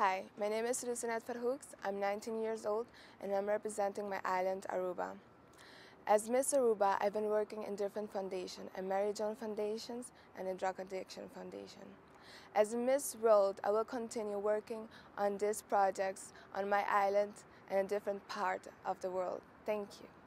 Hi, my name is Rusinet Farhooks. I'm 19 years old and I'm representing my island, Aruba. As Miss Aruba, I've been working in different foundations, a Mary Joan Foundations and a Drug Addiction Foundation. As Miss World, I will continue working on these projects on my island and a different part of the world. Thank you.